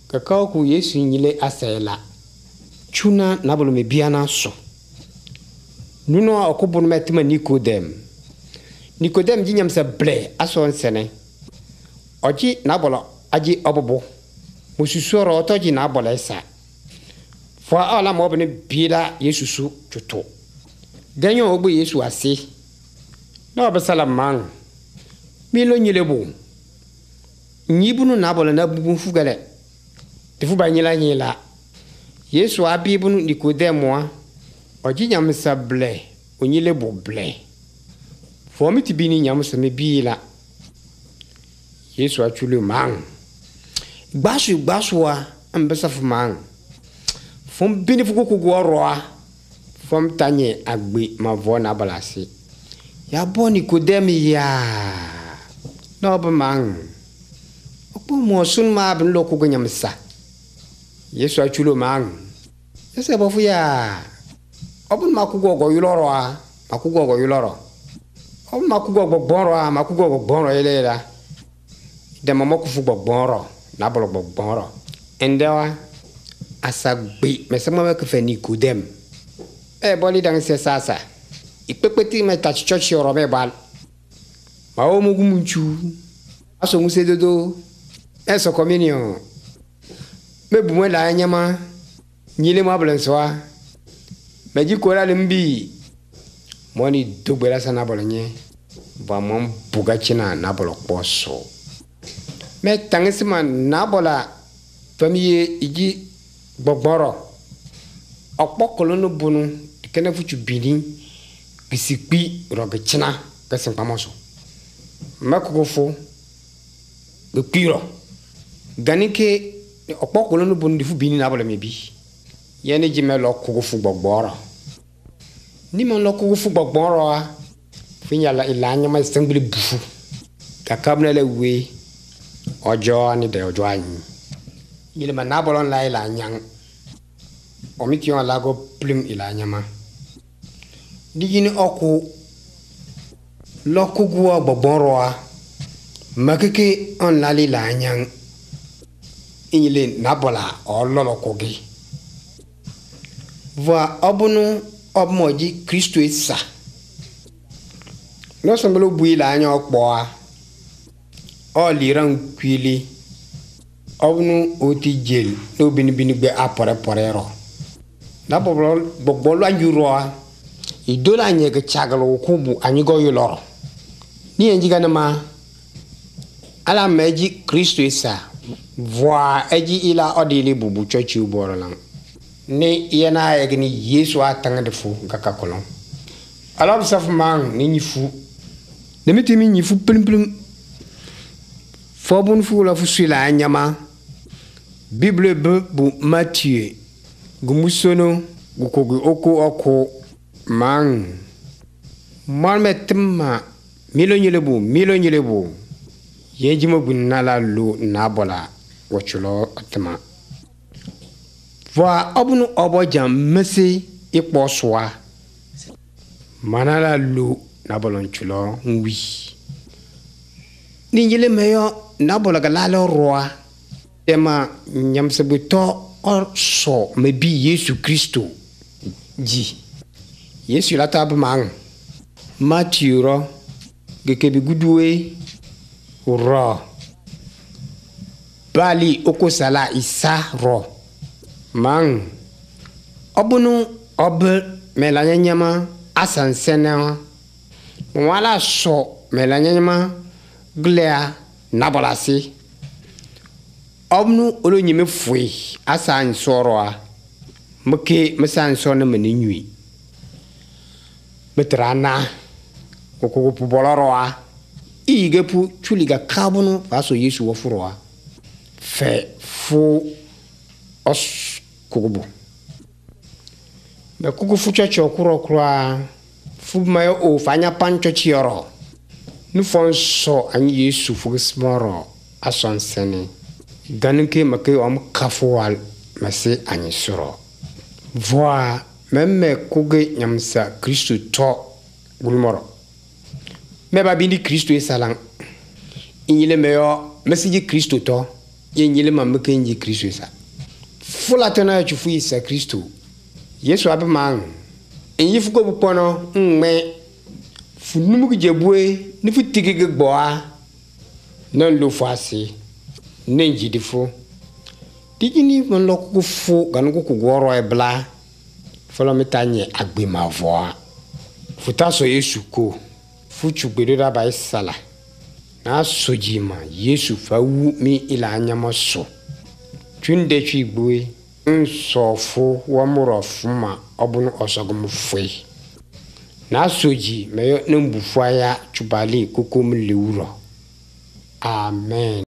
Kakao ku Yesu nyile asela. Chuna nabolo me biana so. Nuno okubun metima Nicodem. Nicodem jinyam sa ble aso nsene. Oji nabolo aji obobo. Mususoro otoji nabolo esa. Fwa ala mobne bila Yesu su chuto. Ganyo obu Yesu asi. Na obasala mang. Milo nyilebo. Nyibunu nabolo na bubu fugale. Tifu ba nyila. Yesu abibunu Nicodem wa. Oji nyamsa ble. Onyilebo ble. Fomi tibini nyamsa me bila. Yesu achulu mang. Gbasu wa ambasa fumang. Fom bini fuku kugoroa. Fom tanye agbi ma vona balasi. Ya bo Nicodem ya. No ba mang. Opo mo sun ma bin lo ku nyamsa. Yesu achulu mang. Ese bo fu ya. Obun makugo yuloro a. Makugo yuloro. Obun makugo gboro a. Makugo gboro elela. Dema mo ku fu gboro. Na bolo gboro. Endewa asagbi mesema me ke fe Nicodem. Boli dang se sasa. Ipepeti me touch church orobe bal. Ma o mugu munchu. Aso muse dodo. Eso communion. Me bumwe la nyama. Nyile ma blensoa. Me ji kora limbi. Moni dogbela sana bolonye. Ba mom buga china na bolo poso. Me tangisima na bola famille iji gbogboro. Okpo kolonu bunu kene fuchu bini gisikpi roge china kesen pamoso. Makugofo de piro. Ganike okpo kolonu bunu difu bini na bola mebi. Yene jime lo kugofu gbogboro. Ni mon lo kugofu gbogboro a finya la ilanya ma sengli bufu. Kakabna le we ojo ni de ojo anyi. Yile manabolon la ilanyang. Omikion lago plim ilanyama. Digini oku lokuguwa gbogboroa. Makeke on lali lanyang. Inyile nabola o lolo kogi. Voa obunu obmoji Kristo esa. No sembelo bui lanya okboa. O liran kwili. Obnu oti jel no bini be apore porero. Na bogbolo anjuro idola nyege chagalo kubu anyigo yuloro. Ni enjiga na ma ala meji Kristo isa voa eji ila odili bubu chochi uboro lang. Ni yena egni Yesu atanga defu gaka kolon. Alors saf mang ni nyifu. Nemiti mi nyifu plim. Fobun fu la fu sila nyama. Bible bu Matthieu. Gumusono gukogu oko mang. Malmetima milo nyelebu. Yejimo gunala lu nabola wachulo atma. Voa obunu obojam mesi ikposwa. Manala lu nabolon chulo ngwi. Ninjile meyo nabola galalo roa. Ema nyamsebuto orso mebi Yesu Kristo ji. Yesu la tab mang. Matthieu ro gekebi gudwe ro. Bali okosala isa ro. Mang. Obunu obe melanyama asansena. Wala so melanyama glea nabolasi. Obnu olo nyime fui asan soroa. Mke mesan sona meninui. Metrana kokopu boloroa. Igepu chuliga kabunu faso Yesu wafuroa. Fe fu os kukubu. Me kukufu chocho kuro fu mayo o fanya pancho chioro. Nufonso anyi Yesu fugismoro ason sene. Ganike make om kafual mase anyisoro. Voa meme kuge nyamsa Kristo to gulmoro. Meba bindi Kristo esalang. Inyile meyo mesiji Kristo to. yenyele mameken ji Kristo sa fula tona ya chufu isa Kristo Yesu abe mang enyifu ko bupono nme funumugu jebue ni futigege gboa non lo fasi nenji difo digini mon lo ku fu gan ku goro e bla folo mitanye agbe mavoa futa so Yesu ko fuchu gbedora ba isala na sojima Yesu fa wu mi ila anyama so tunde twi gboe nsofo wo muro fuma obunu osogum foi na soji meyo numbufu aya chubali kokom lewuro amen.